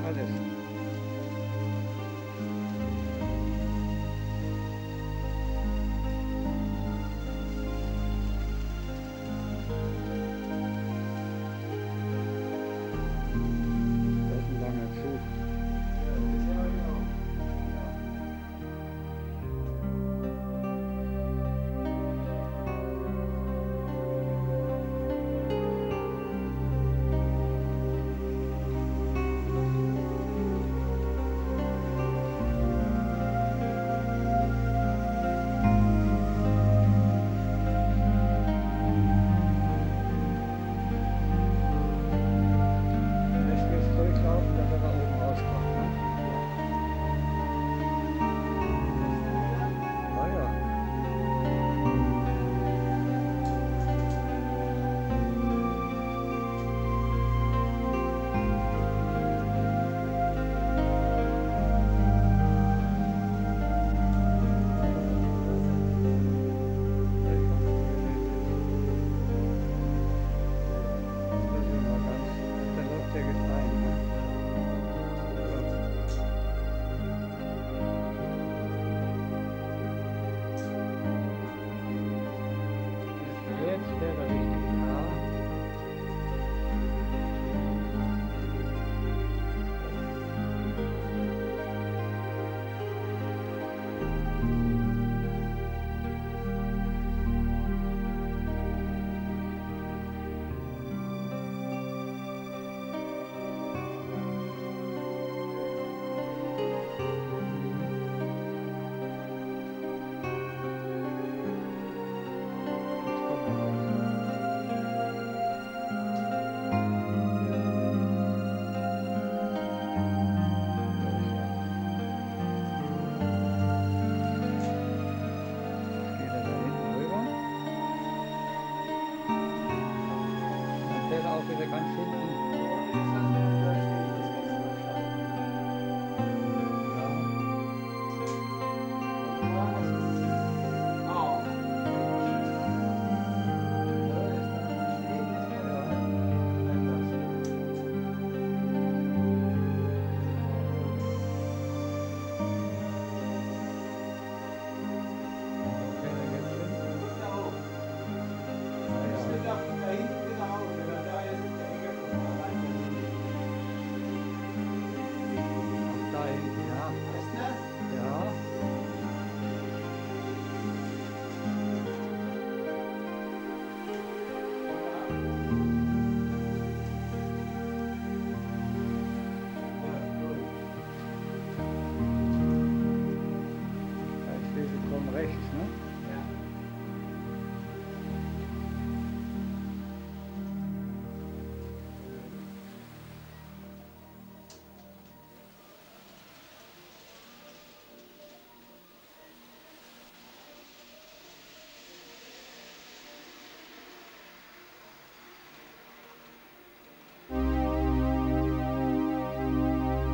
alles. Das ist ein langer Zug. Lässt mir es durchlaufen, dass er da oben rauskommt. Ne? Ja, ja. Da läuft der jetzt ein. Ne? Jetzt wäre richtig. Ja. Jetzt kommt er raus. Jetzt geht er da hinten rüber. Dann fährt er auch wieder ganz hinten. Da hinten, ja. Ja. Da ist diese kommen rechts, ne?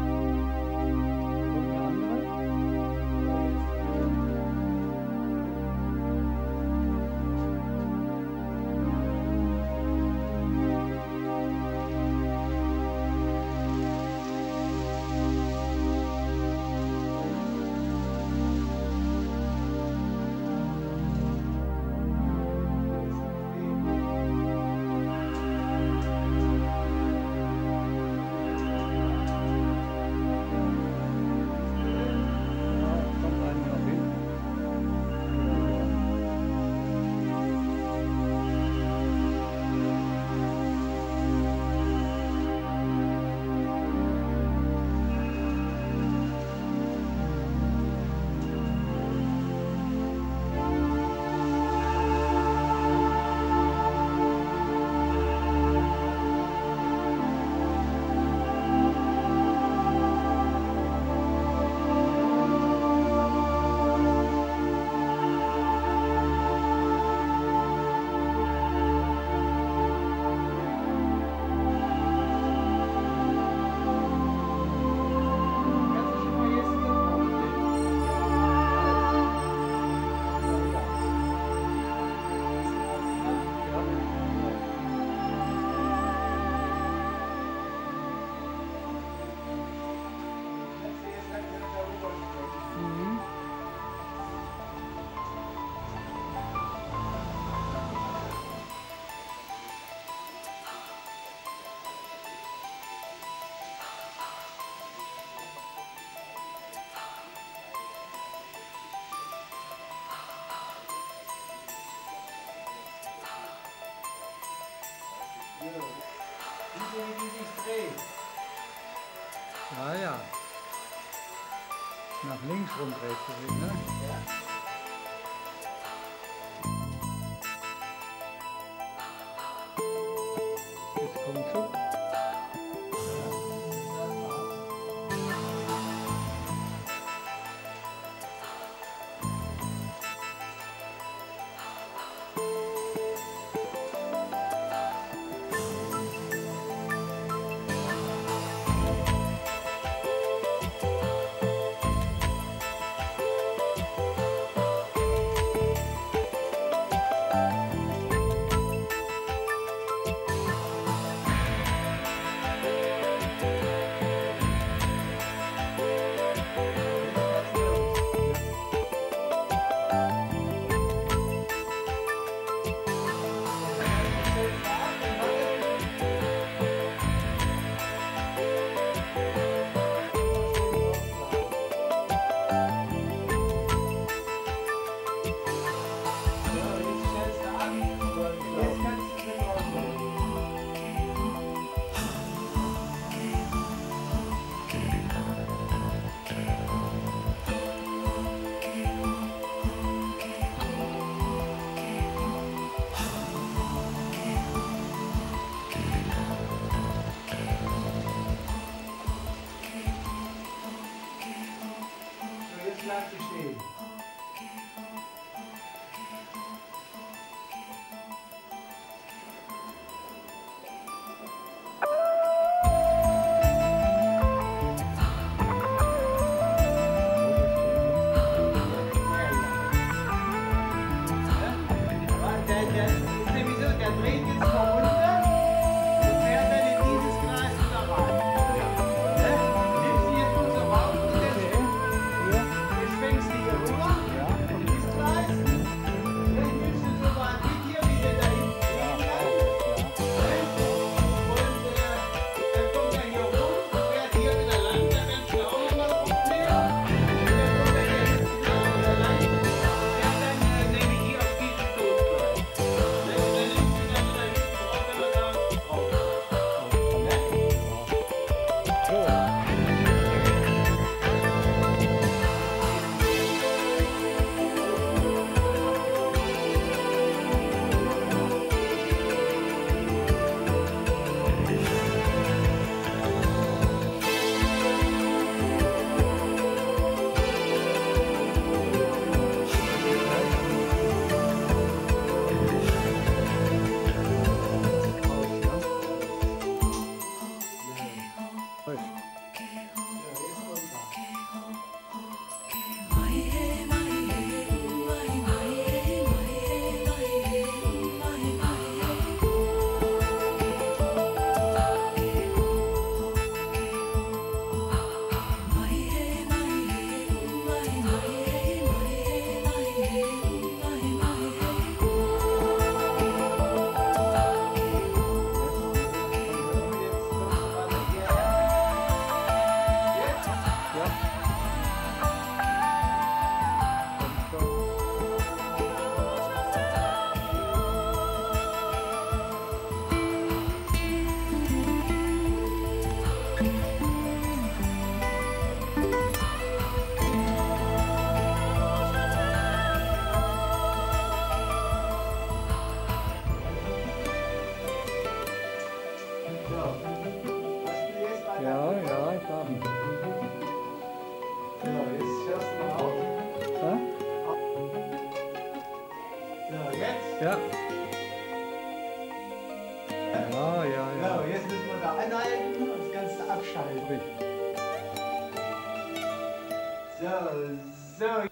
Kommt der andere? rumdreht. Ja, ja. Nach links rumdreht sie sich, ne? Ja. Jetzt kommt Zug. Bleib stehen. Der dreht jetzt mal runter und fährt dann in dieses Gleis wieder rein. Nimmst du jetzt unser Baum und jetzt schwenkst du hier rüber in dieses Gleis. Jetzt nimmst du so weit mit hier, wie der da hinten stehen bleibt. Und dann kommt er hier rum und fährt hier wieder lang. Da kannst du auch nochmal rumdrehen. Und dann kommt er hier genau wieder lang. Fährt dann nämlich hier auf dieses Stoßgleis. Ja, ja, ich habe ihn. So, jetzt hörst du mal auf. Ja? So, jetzt? Ja. Ja, ja, ja. So, jetzt müssen wir da anhalten und das Ganze abschalten. Richtig. So.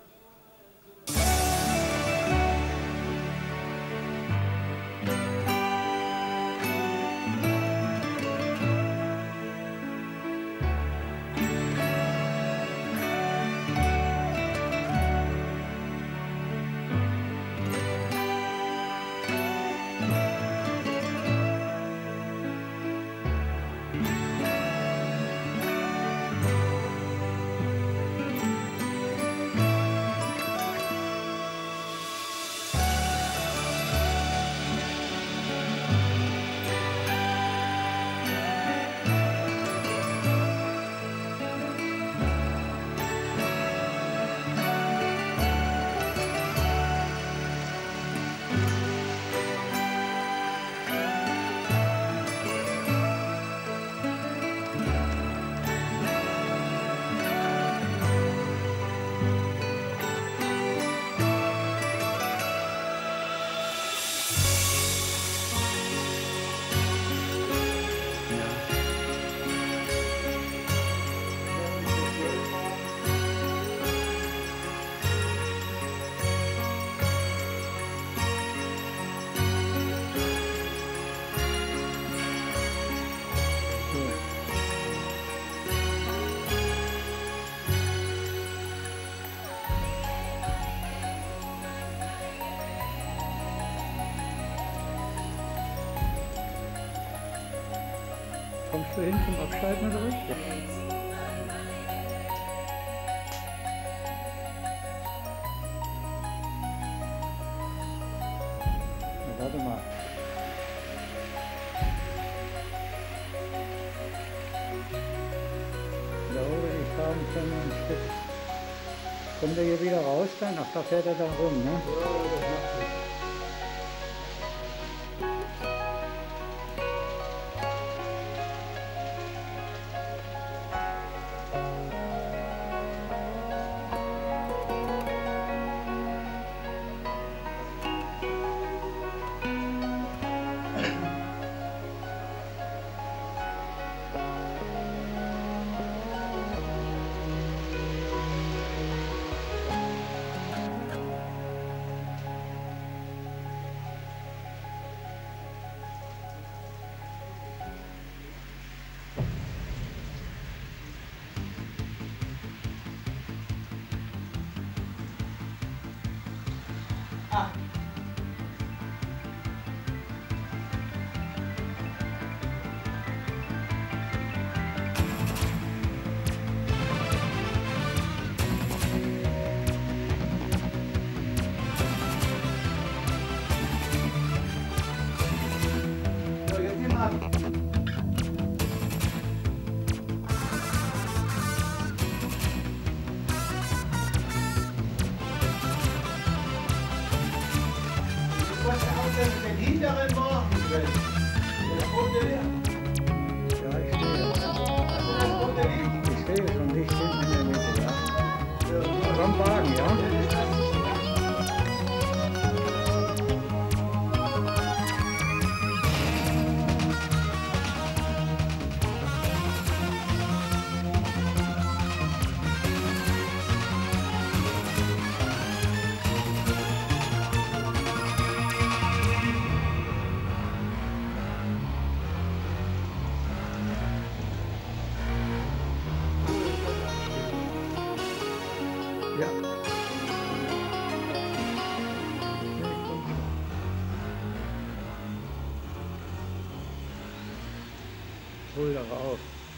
Kommst du hin zum Abschalten oder was? Ja. Na, warte mal. Da würde ich sagen, können wir ein Stück. Kommt er hier wieder raus dann? Ach, da fährt er dann rum, ne? Ja, das macht nichts. Ah. So, jetzt nimm ab. Den hinteren machen will. Der rote Licht. Ja, ich stehe. Also das rote Licht. Ich sehe schon Licht hinten in der Mitte, ja. Ja. Am Wagen, ja? Ja. Hol doch auf.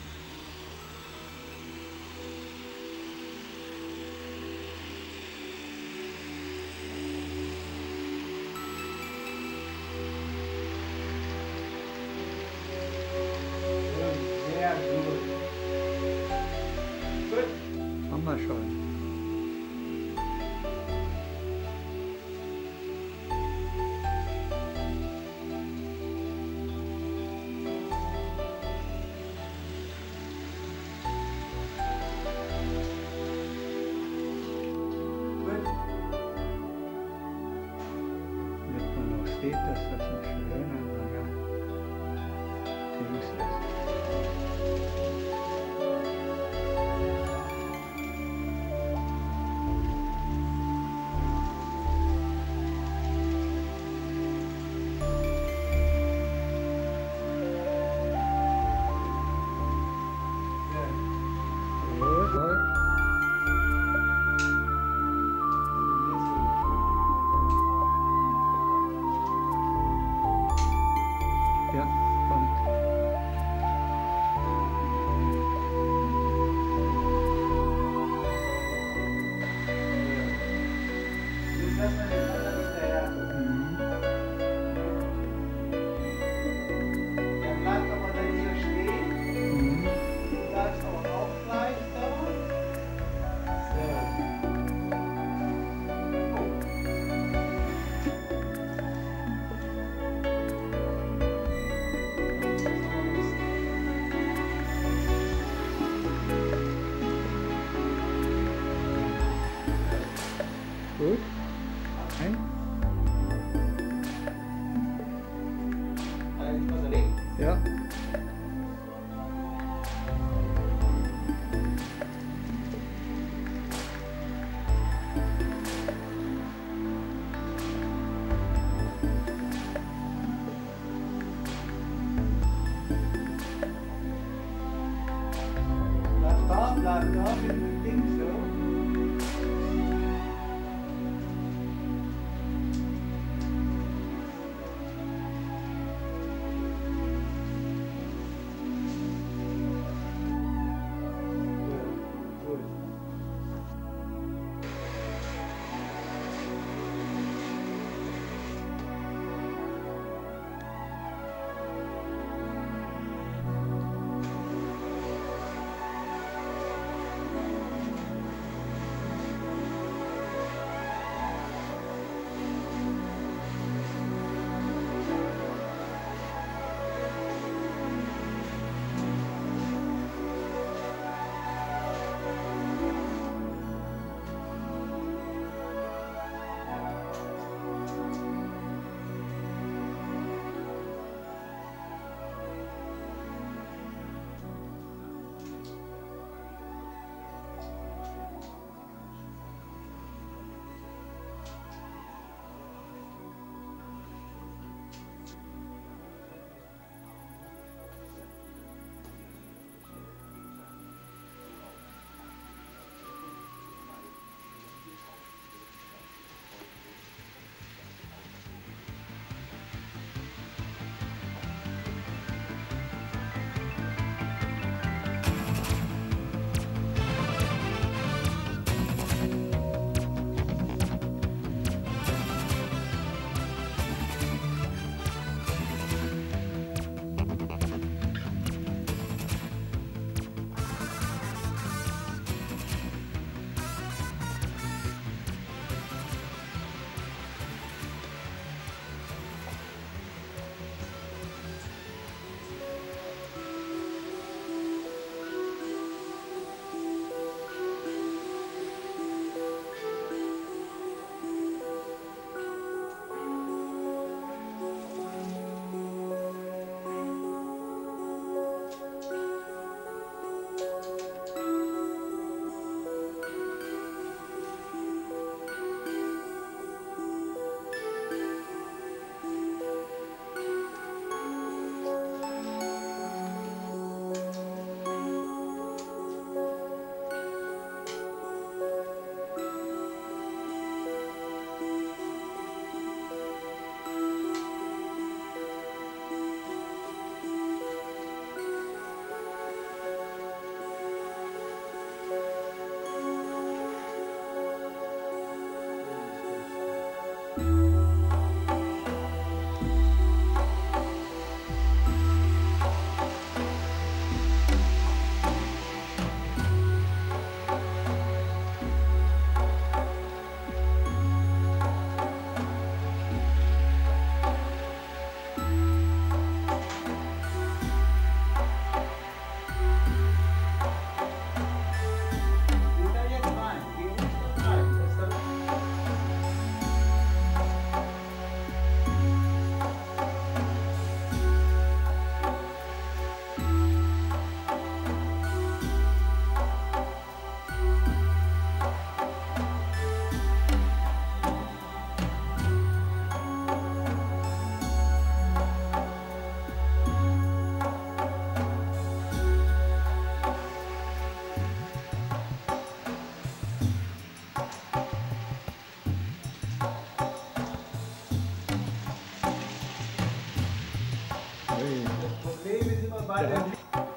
Sehr gut. Gut. Haben wir schon. Damit man noch sieht, dass das ein schöner langer Dings ist. Gut, gut. Ja, kommt. Jetzt lassen wir den anderen hinterher. Mhm. Der bleibt aber dann hier stehen. Mhm. Du bleibst aber auch gleich da. So. Gut. Ein. Was er liegt. Ja. Bleib da mit dem Ding so. der hat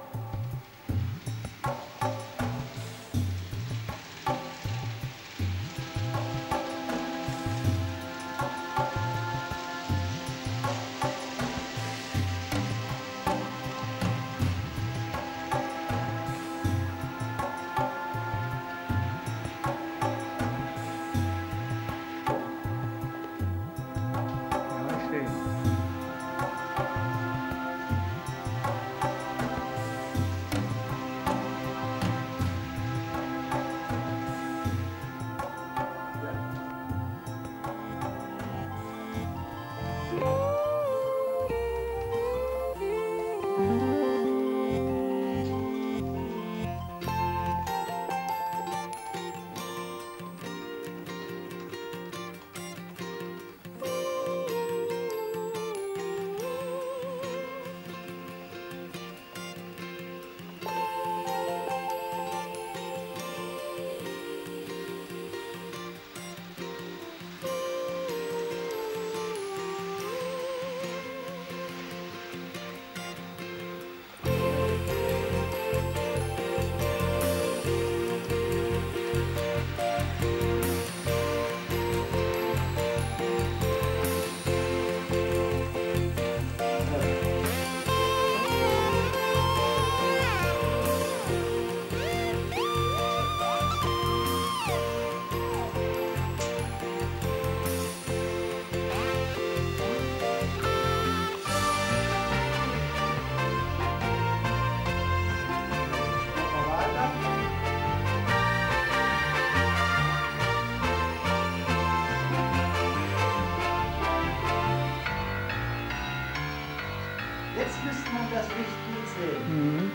Jetzt müsste man das Licht gut sehen. Mhm.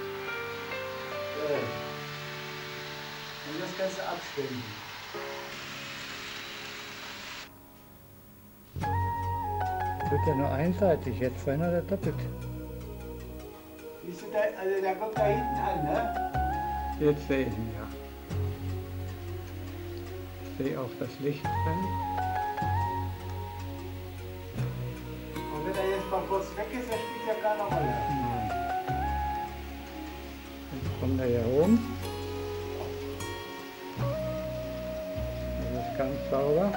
Und das Ganze abstellen. Wird ja nur einseitig, jetzt vorhin hat er doppelt. Siehst du, also der kommt da hinten an, ne? Jetzt sehe ich ihn, ja. Ich sehe auch das Licht drin. Und wenn er jetzt mal kurz weg ist, dann spielt ja keine Rolle. Nein. Jetzt kommt er hier rum. Das ist ganz sauber.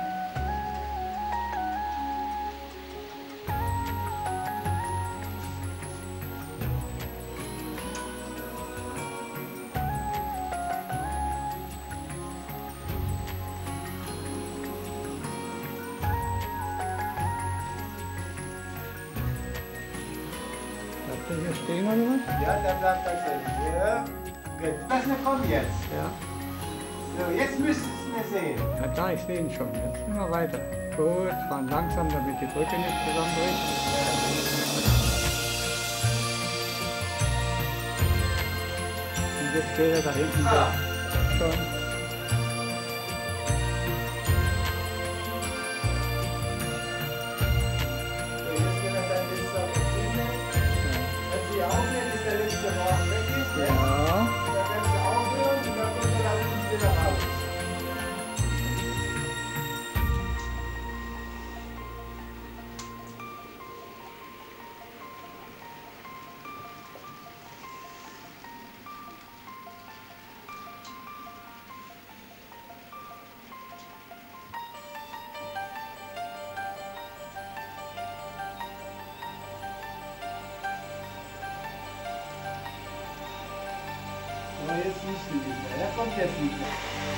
Bleibt er hier stehen oder was? Ja, dann bleibt das jetzt. Ja. Gut, das kommt jetzt. Ja. So, jetzt müsstest du es mir sehen. Ja, da, ich sehe ihn schon. Jetzt immer weiter. Gut, fahren langsam, damit die Brücke nicht zusammenbricht. Und jetzt steht er da hinten schon. So, jetzt geht er dann bis zur Maschine. Wenn sie aufhört, bis der letzte Raum weg ist. Ja. Ja. Dann werden sie aufhören und dann kommt er da unten wieder raus. Aber jetzt nicht mehr. Er kommt jetzt nicht mehr.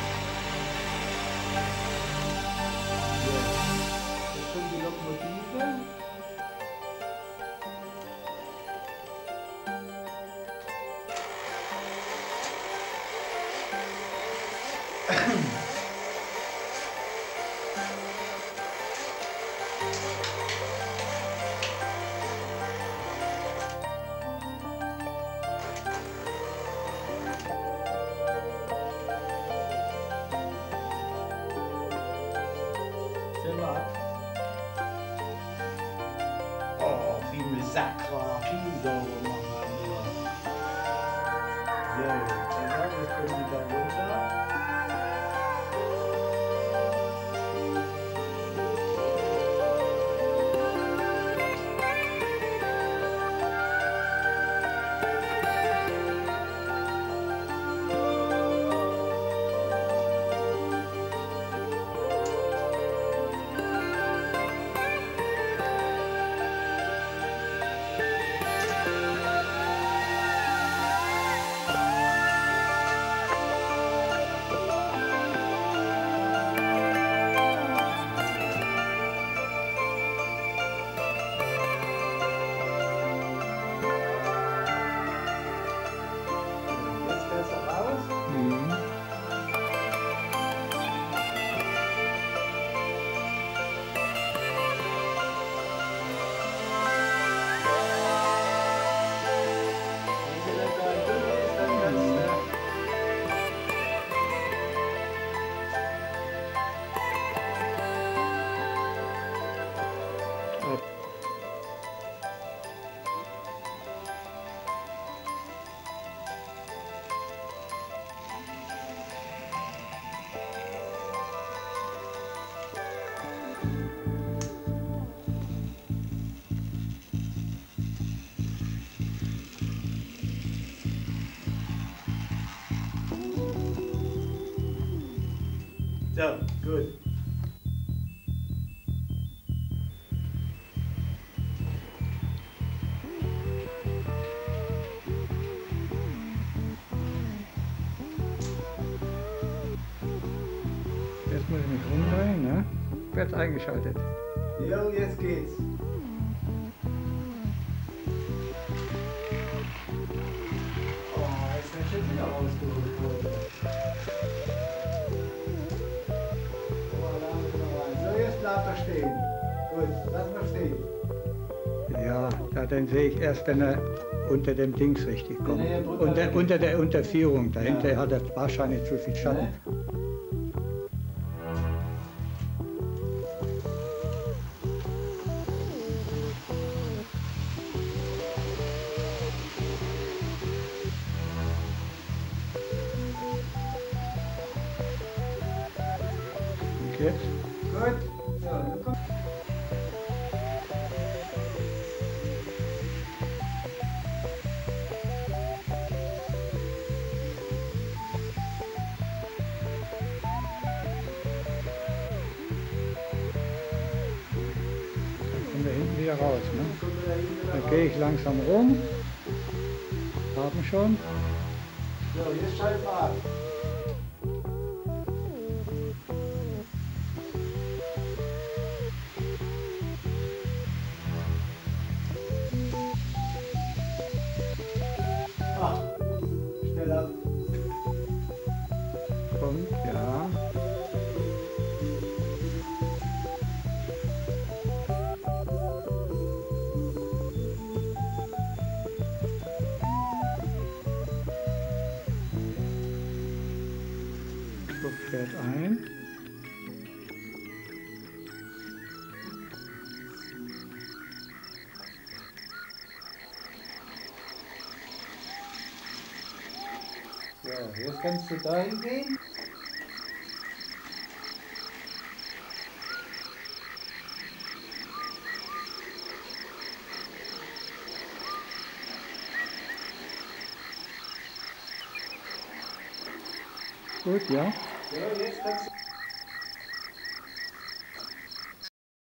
Jetzt kommt die Lokomotive. Oh, viel Sakra, viel sauber machen wir. So, dann jetzt kommen die da runter. So, gut. Jetzt muss ich mich rumdrehen, ne? Jetzt eingeschaltet. Jo, jetzt geht's. Oh, jetzt ist schon wieder rausgeholt worden. Oh, da haben wir noch rein. So, jetzt bleibt er stehen. Gut, lass mal stehen. Ja, den sehe ich erst, wenn er unter dem Dings richtig kommt. Wenn er drunter geht. Unter der Unterführung. Dahinter Ja. hat er wahrscheinlich zu viel Schatten. Ne? Und jetzt? Gut. So, dann kommt. Kommen wir hinten wieder raus, ne? Kommen wir da hinten Dann raus. gehe ich langsam rum. Haben schon. So, jetzt schalten wir ab. Ah, schneller. Kommt, ja. Zug fährt ein. So, jetzt kannst du dahin gehen. Gut, ja. So, jetzt kannst du